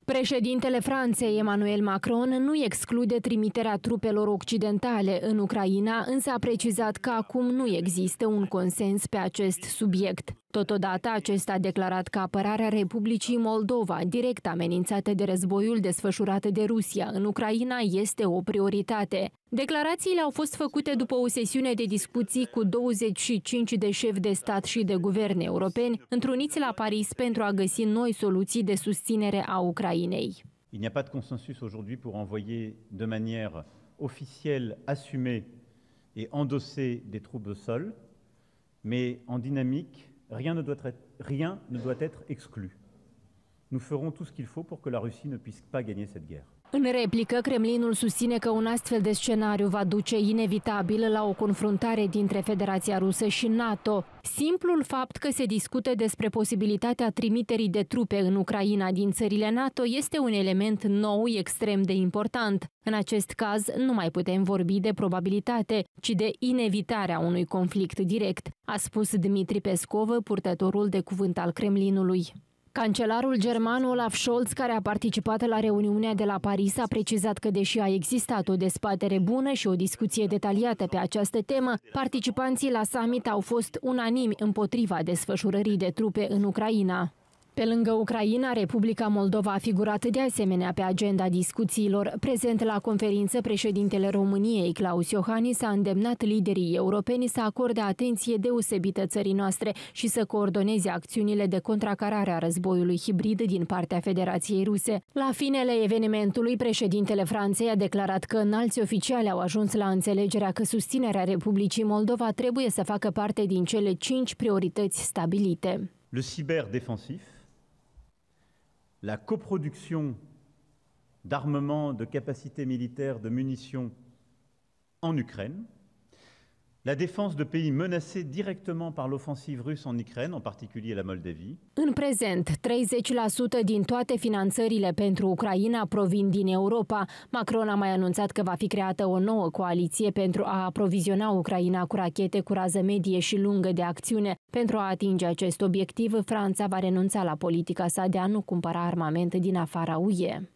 Președintele Franței, Emmanuel Macron, nu exclude trimiterea trupelor occidentale în Ucraina, însă a precizat că acum nu există un consens pe acest subiect. Totodată, acesta a declarat că apărarea Republicii Moldova, direct amenințată de războiul desfășurat de Rusia în Ucraina, este o prioritate. Declarațiile au fost făcute după o sesiune de discuții cu 25 de șefi de stat și de guverne europeni, întruniți la Paris pentru a găsi noi soluții de susținere a Ucrainei. Il n'y a pas de consensus aujourd'hui pour envoyer de manière officielle, assumée et endossée des troupes au sol, mais en dynamique, rien ne doit être exclu. Nous ferons tout ce qu'il faut pour que la Russie ne puisse pas gagner cette guerre. În replică, Kremlinul susține că un astfel de scenariu va duce inevitabil la o confruntare dintre Federația Rusă și NATO. Simplul fapt că se discută despre posibilitatea trimiterii de trupe în Ucraina din țările NATO este un element nou extrem de important. În acest caz, nu mai putem vorbi de probabilitate, ci de inevitarea unui conflict direct, a spus Dmitri Peskov, purtătorul de cuvânt al Kremlinului. Cancelarul german Olaf Scholz, care a participat la reuniunea de la Paris, a precizat că, deși a existat o dezbatere bună și o discuție detaliată pe această temă, participanții la summit au fost unanimi împotriva desfășurării de trupe în Ucraina. Pe lângă Ucraina, Republica Moldova a figurat de asemenea pe agenda discuțiilor. Prezent la conferință, președintele României, Klaus Iohannis, a îndemnat liderii europeni să acorde atenție deosebită țării noastre și să coordoneze acțiunile de contracarare a războiului hibrid din partea Federației Ruse. La finele evenimentului, președintele Franței a declarat că înalți oficiali au ajuns la înțelegerea că susținerea Republicii Moldova trebuie să facă parte din cele 5 priorități stabilite. Le cyberdéfensif, la coproduction d'armement, de capacités militaires, de munitions en Ukraine, la défense de pays menacés directement par l'offensive russe en Ukraine, en particulier la Moldavie. În prezent, 30% din toate finanțările pentru Ucraina provin din Europa. Macron a mai anunțat că va fi creată o nouă coaliție pentru a aproviziona Ucraina cu rachete cu rază medie și lungă de acțiune. Pentru a atinge acest obiectiv, Franța va renunța la politica sa de a nu cumpăra armament din afara UE.